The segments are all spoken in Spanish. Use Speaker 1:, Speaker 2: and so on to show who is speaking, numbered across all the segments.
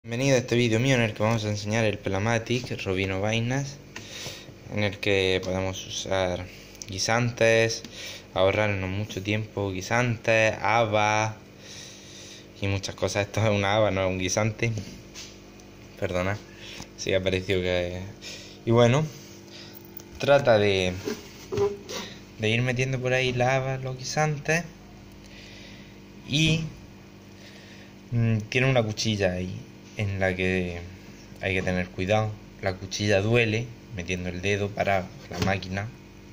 Speaker 1: Bienvenido a este vídeo mío en el que vamos a enseñar el Pelamatic Robino Vainas, en el que podemos usar guisantes, ahorrarnos mucho tiempo, guisantes, habas y muchas cosas. Esto es una haba, no es un guisante, perdona, sí ha parecido que... Y bueno, trata de ir metiendo por ahí la haba, los guisantes, y tiene una cuchilla ahí en la que hay que tener cuidado. La cuchilla duele metiendo el dedo para la máquina,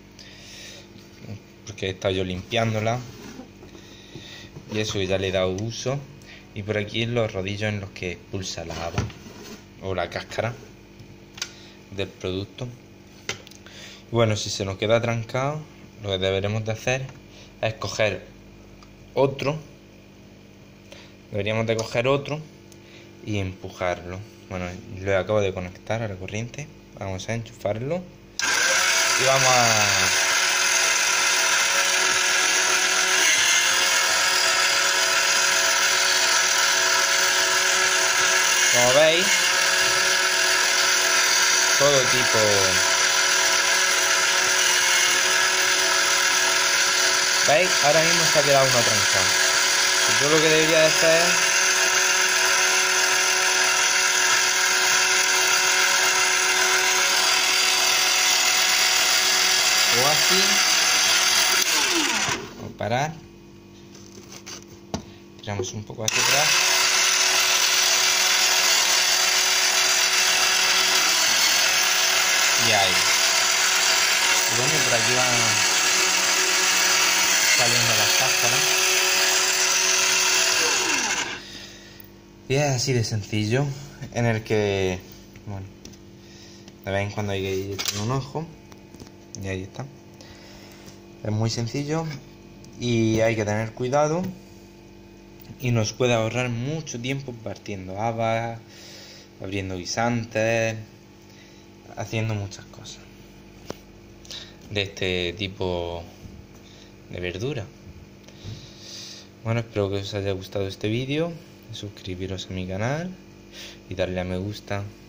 Speaker 1: porque he estado yo limpiándola y eso ya le he dado uso. Y por aquí en los rodillos en los que expulsa la haba o la cáscara del producto. Y bueno, si se nos queda trancado, lo que deberemos de hacer es coger otro. Deberíamos de coger otro y empujarlo. Bueno, lo acabo de conectar a la corriente. Vamos a enchufarlo y vamos a... Como veis, todo tipo... ¿Veis? Ahora mismo se ha quedado uno trancado. Yo lo que debería de hacer o así, o parar, tiramos un poco hacia atrás y ahí. Y bueno, por aquí van saliendo las cáscaras. Y es así de sencillo, en el que, bueno, de vez en cuando hay que ir echando un ojo. Y ahí está. Es muy sencillo y hay que tener cuidado. Y nos puede ahorrar mucho tiempo partiendo habas, abriendo guisantes, haciendo muchas cosas de este tipo de verdura. Bueno, espero que os haya gustado este vídeo. Suscribiros a mi canal y darle a me gusta.